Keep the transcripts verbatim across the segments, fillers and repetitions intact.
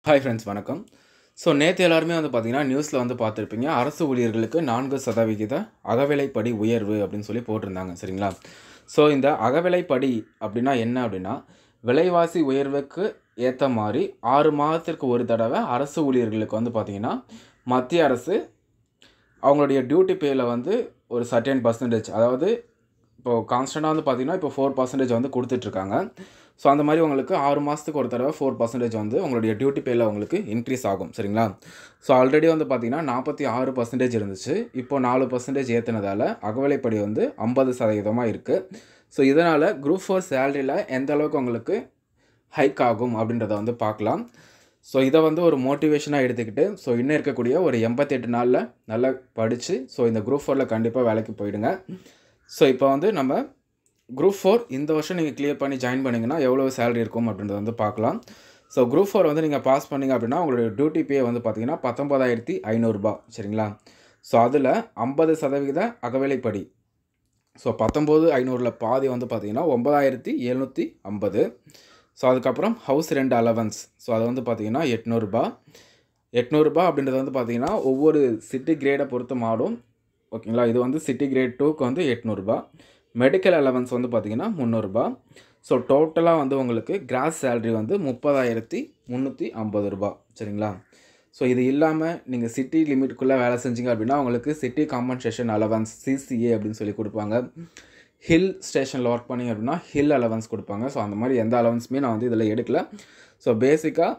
Hi friends, வணக்கம். So நேற்று எல்லாருமே வந்து பார்த்தீங்கன்னா நியூஸில் வந்து பார்த்துருப்பீங்க. அரசு ஊழியர்களுக்கு நான்கு சதவிகித அகவிலைப்படி உயர்வு அப்படின்னு சொல்லி போட்டிருந்தாங்க, சரிங்களா? ஸோ இந்த அகவிலைப்படி அப்படின்னா என்ன அப்படின்னா, விலைவாசி உயர்வுக்கு ஏற்ற மாதிரி ஆறு மாதத்திற்கு ஒரு தடவை அரசு ஊழியர்களுக்கு வந்து பார்த்திங்கன்னா மத்திய அரசு அவங்களுடைய டியூட்டி பேயில் வந்து ஒரு சர்டன் பர்சன்டேஜ், அதாவது இப்போது கான்ஸ்டண்ட்டாக வந்து பார்த்திங்கன்னா இப்போ ஃபோர் பர்சன்டேஜ் வந்து கொடுத்துட்ருக்காங்க. ஸோ அந்த மாதிரி உங்களுக்கு ஆறு மாதத்துக்கு ஒரு தடவை ஃபோர் பர்சன்டேஜ் வந்து உங்களுடைய டியூட்டி பேயில் உங்களுக்கு இன்க்ரீஸ் ஆகும், சரிங்களா? ஸோ ஆல்ரெடி வந்து பார்த்திங்கன்னா நாற்பத்தி ஆறு பர்சன்டேஜ் இருந்துச்சு. இப்போது நாலு பர்சன்டேஜ் ஏற்றினதால் அகவிலைப்படி வந்து ஐம்பது சதவீதமாக இருக்குது. ஸோ இதனால் குரூப் ஃபோர் சேலரியில் எந்த அளவுக்கு உங்களுக்கு ஹைக் ஆகும் அப்படின்றத வந்து பார்க்கலாம். ஸோ இதை வந்து ஒரு மோட்டிவேஷனாக எடுத்துக்கிட்டு ஸோ இன்னும் இருக்கக்கூடிய ஒரு எண்பத்தெட்டு நாளில் நல்லா படித்து ஸோ இந்த குரூப் ஃபோரில் கண்டிப்பாக வேலைக்கு போயிடுங்க. ஸோ இப்போ வந்து நம்ம குரூப் ஃபோர் இந்த வருஷம் நீங்கள் கிளியர் பண்ணி ஜாயின் பண்ணிங்கன்னா எவ்வளோ சேலரி இருக்கும் அப்படின்றத வந்து பார்க்கலாம். ஸோ குரூப் ஃபோர் வந்து நீங்கள் பாஸ் பண்ணிங்க அப்படின்னா உங்களுடைய டியூட்டி பே வந்து பார்த்திங்கன்னா பத்தொம்பதாயிரத்தி ஐநூறுரூபா, சரிங்களா? ஸோ அதில் ஐம்பது சதவிகித அகவிலைப்படி, ஸோ பத்தொம்போது ஐநூறில் பாதி வந்து பார்த்திங்கன்னா ஒம்பதாயிரத்தி எழுநூற்றி ஐம்பது. ஸோ அதுக்கப்புறம் ஹவுஸ் ரெண்ட் அலவன்ஸ், ஸோ அது வந்து பார்த்திங்கன்னா எட்நூறுபா. எட்நூறுபா அப்படின்றது வந்து பார்த்திங்கன்னா ஒவ்வொரு சிட்டி கிரேடை பொறுத்து மாறும், ஓகேங்களா? இது வந்து சிட்டி கிரேட் டூக்கு வந்து எட்நூறுபா. மெடிக்கல் அலவன்ஸ் வந்து பார்த்திங்கன்னா முந்நூறுபா. ஸோ டோட்டலாக வந்து உங்களுக்கு கிராஸ் சேலரி வந்து முப்பதாயிரத்தி முந்நூற்றி ஐம்பது ரூபா, சரிங்களா? ஸோ இது இல்லாமல் நீங்கள் சிட்டி லிமிட்டுக்குள்ளே வேலை செஞ்சீங்க அப்படின்னா உங்களுக்கு சிட்டி காம்பன்சேஷன் அலவன்ஸ் சிசிஏ அப்படின்னு சொல்லி கொடுப்பாங்க. ஹில் ஸ்டேஷனில் ஒர்க் பண்ணிங்க அப்படின்னா ஹில் அலவன்ஸ் கொடுப்பாங்க. ஸோ அந்த மாதிரி எந்த அலவன்ஸுமே நான் வந்து இதில் எடுக்கல. ஸோ பேசிக்காக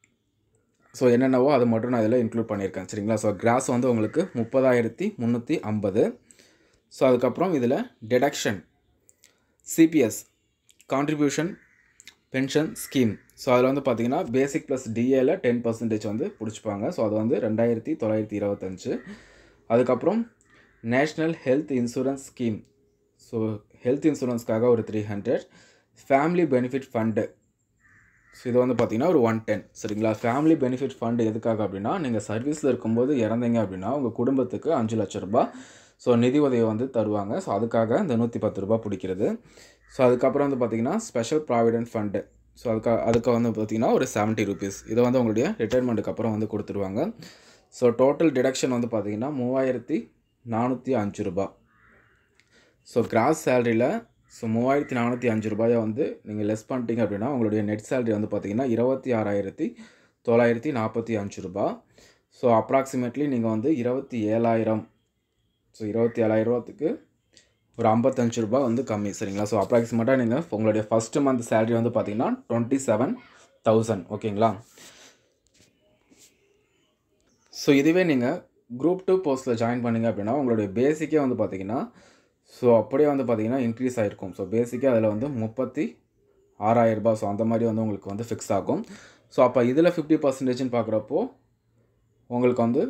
ஸோ என்னென்னவோ அது மட்டும் நான் இதில் இன்க்ளூட் பண்ணியிருக்கேன், சரிங்களா? ஸோ கிராஸ் வந்து உங்களுக்கு முப்பதாயிரத்தி முந்நூற்றி ஐம்பது. ஸோ அதுக்கப்புறம் இதில் deduction CPS contribution pension scheme, so அதில் வந்து பார்த்திங்கன்னா பேசிக் ப்ளஸ் டிஏல டென் பர்சன்டேஜ் வந்து பிடிச்சிப்பாங்க. ஸோ அது வந்து ரெண்டாயிரத்தி தொள்ளாயிரத்தி இருபத்தஞ்சு. அதுக்கப்புறம் national health insurance scheme, so health இன்சூரன்ஸ்க்காக ஒரு three hundred. Family benefit fund, so இது வந்து பார்த்திங்கன்னா ஒரு ஒன் டென், சரிங்களா? ஃபேமிலி பெனிஃபிட் ஃபண்டு எதுக்காக அப்படின்னா நீங்கள் சர்வீஸில் இருக்கும்போது இறந்தீங்க அப்படின்னா உங்கள் குடும்பத்துக்கு அஞ்சு லட்ச ரூபா ஸோ நிதி உதவி வந்து தருவாங்க. ஸோ அதுக்காக இந்த நூற்றி பத்து ரூபா பிடிக்கிறது. ஸோ அதுக்கப்புறம் வந்து பார்த்திங்கன்னா ஸ்பெஷல் ப்ராவிடென்ட் ஃபண்டு, ஸோ அதுக்கு அதுக்கு வந்து பார்த்திங்கன்னா ஒரு செவன்ட்டி ருபீஸ், இதை வந்து உங்களுடைய ரிட்டைர்மெண்ட்டுக்கு அப்புறம் வந்து கொடுத்துருவாங்க. ஸோ டோட்டல் டிடக்ஷன் வந்து பார்த்திங்கன்னா மூவாயிரத்தி நானூற்றி அஞ்சு ரூபா. ஸோ கிராஸ் சேலரியில் ஸோ மூவாயிரத்தி நானூற்றி அஞ்சு ரூபாயை வந்து நீங்கள் லெஸ் பண்ணிட்டீங்க அப்படின்னா உங்களுடைய நெட் சேலரி வந்து பார்த்திங்கன்னா இருபத்தி ஆறாயிரத்தி தொள்ளாயிரத்தி நாற்பத்தி அஞ்சு ரூபா. ஸோ அப்ராக்சிமேட்லி நீங்கள் வந்து இருபத்தி ஏழாயிரம் ஸோ இருபத்தி ஏழாயிரரூவாத்துக்கு ஒரு ஐம்பத்தஞ்சு ரூபா வந்து கம்மி, சரிங்களா? ஸோ அப்ராக்சிமேட்டாக நீங்கள் உங்களுடைய ஃபஸ்ட்டு மந்த் சேலரி வந்து பார்த்திங்கன்னா டுவெண்ட்டி செவன் தௌசண்ட், ஓகேங்களா? ஸோ இதுவே நீங்கள் குரூப் டூ போஸ்ட்டில் ஜாயின் பண்ணிங்க அப்படின்னா உங்களுடைய பேசிக்கே வந்து பார்த்திங்கன்னா ஸோ அப்படியே வந்து பார்த்திங்கன்னா இன்க்ரீஸ் ஆகிருக்கும். ஸோ பேசிக்காக அதில் வந்து முப்பத்தி ஆறாயிரரூபா, ஸோ அந்த மாதிரி வந்து உங்களுக்கு வந்து ஃபிக்ஸ் ஆகும். ஸோ அப்போ இதில் ஃபிஃப்டி பர்சன்டேஜ்னு பார்க்குறப்போ உங்களுக்கு வந்து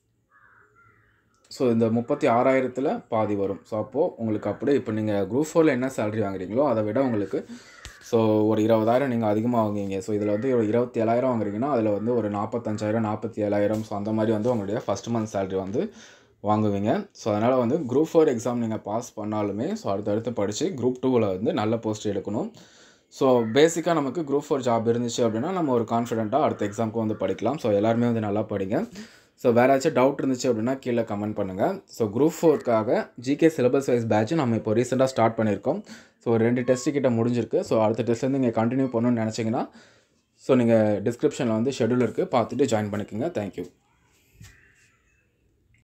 ஸோ இந்த முப்பத்தி ஆறாயிரத்தில் பாதி வரும். ஸோ அப்போது உங்களுக்கு அப்படியே இப்போ நீங்கள் குரூப் ஃபோரில் என்ன சேலரி வாங்குறீங்களோ அதை விட உங்களுக்கு ஸோ ஒரு இருபதாயிரம் நீங்கள் அதிகமாக வாங்குவீங்க. ஸோ இதில் வந்து ஒரு இருபத்தி ஏழாயிரம் வாங்குறீங்கன்னா அதில் வந்து ஒரு நாற்பத்தஞ்சாயிரம் நாற்பத்தி ஏழாயிரம் ஸோ அந்த மாதிரி வந்து உங்களுடைய ஃபஸ்ட் மந்த் சேலரி வந்து வாங்குவீங்க. ஸோ அதனால் வந்து குரூப் ஃபோர் எக்ஸாம் நீங்கள் பாஸ் பண்ணாலுமே ஸோ அடுத்தடுத்து படித்து குரூப் டூவில் வந்து நல்ல போஸ்ட் எடுக்கணும். ஸோ பேசிக்காக நமக்கு குரூப் ஃபோர் ஜாப் இருந்துச்சு அப்படின்னா நம்ம ஒரு கான்ஃபிடென்ட்டாக அடுத்த எக்ஸாமுக்கு வந்து படிக்கலாம். ஸோ எல்லாருமே வந்து நல்லா படிங்க. ஸோ வேறு ஏதாச்சும் டவுட் இருந்துச்சு அப்படின்னா கீழே கமெண்ட் பண்ணுங்கள். ஸோ குரூப் ஃபோர்க்காக ஜிகே சிலபஸ் வைஸ் பேட்ச் நம்ம இப்போ ரீசெண்டாக ஸ்டார்ட் பண்ணியிருக்கோம். ஸோ ரெண்டு டெஸ்ட்டு கிட்ட முடிஞ்சிருக்கு. ஸோ அடுத்த டெஸ்ட்லேருந்து நீங்கள் கண்டினியூ பண்ணணும்னு நினச்சிங்கன்னா ஸோ நீங்கள் டிஸ்கிரிப்ஷனில் வந்து ஷெடியூல் இருக்குது, பார்த்துட்டு ஜாயின் பண்ணிக்கோங்க. தேங்க்யூ.